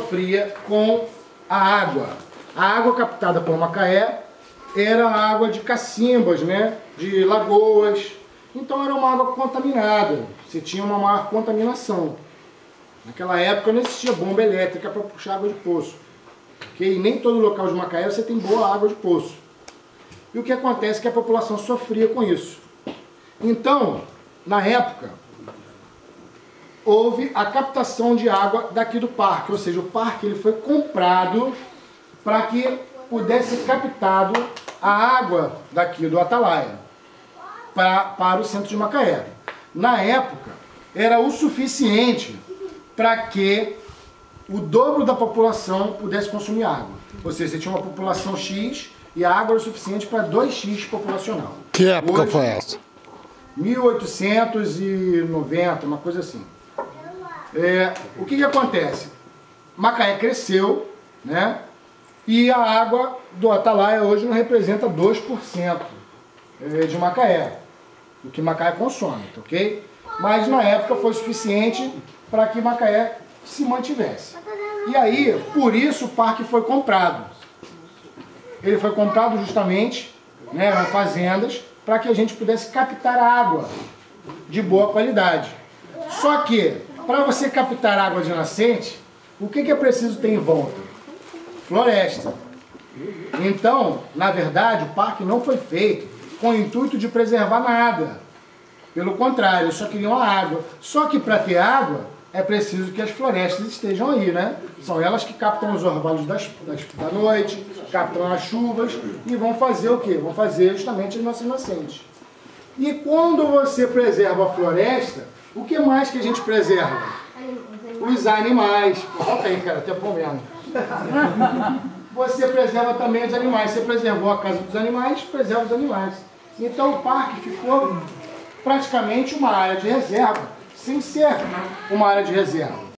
sofria com a água. A água captada por Macaé era água de cacimbas, né? De lagoas. Então era uma água contaminada. Você tinha uma maior contaminação. Naquela época não existia bomba elétrica para puxar água de poço. Okay? E nem todo local de Macaé você tem boa água de poço. E o que acontece é que a população sofria com isso. Então, na época, houve a captação de água daqui do parque. Ou seja, o parque ele foi comprado para que pudesse ser captado a água daqui do Atalaia para o centro de Macaé. Na época, era o suficiente para que o dobro da população pudesse consumir água. Ou seja, você tinha uma população X e a água era o suficiente para 2x populacional. Que época Hoje, foi essa? 1890, uma coisa assim. O que acontece? Macaé cresceu, né? E a água do Atalaia hoje não representa 2% de Macaé, o que Macaé consome, ok? Mas na época foi suficiente para que Macaé se mantivesse. E aí, por isso o parque foi comprado. Ele foi comprado justamente, né, nas fazendas, para que a gente pudesse captar água de boa qualidade. Só que, para você captar água de nascente, o que é preciso ter em volta? Floresta. Então, na verdade, o parque não foi feito com o intuito de preservar nada. Pelo contrário, só queriam a água. Só que para ter água, é preciso que as florestas estejam aí, né? São elas que captam os orvalhos da noite, captam as chuvas e vão fazer o quê? Vão fazer justamente as nossas nascentes. E quando você preserva a floresta, o que mais que a gente preserva? Os animais. Volta aí, cara, até pão mesmo. Você preserva também os animais. Você preservou a casa dos animais, preserva os animais. Então o parque ficou praticamente uma área de reserva, sem ser uma área de reserva.